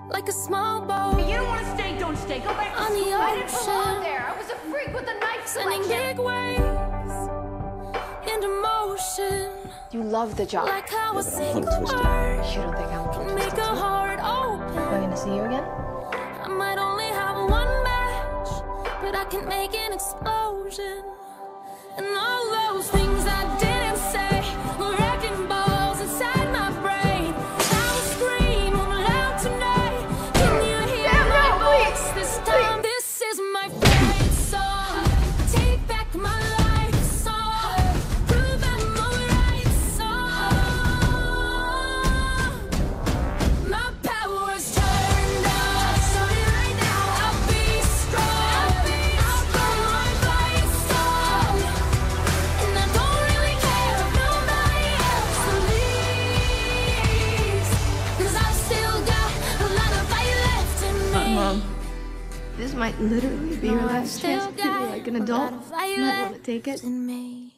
like a small boat. You don't want to stay, don't stay. Go back to on school. the I didn't belong ocean, there. I was a freak with a knife sending big waves into motion. You love the job. Like how a but I'm single twisted. word You don't think I'm can make a heart open. Am I gonna see you again? I might only have one match, but I can make an explosion. And all those things I didn't say were wrecking balls inside my brain. I will scream loud tonight. Can you hear my voice this time? This is my favorite song. Take back my life song. Prove I'm alright song. My power's turned up. So right now I'll be strong. I'll go my fight song. And I don't really care if nobody else believes, 'cause I've still got a lot of fight left in me. Mom, this might literally be your last chance to be like an adult. You might want to take it. In me.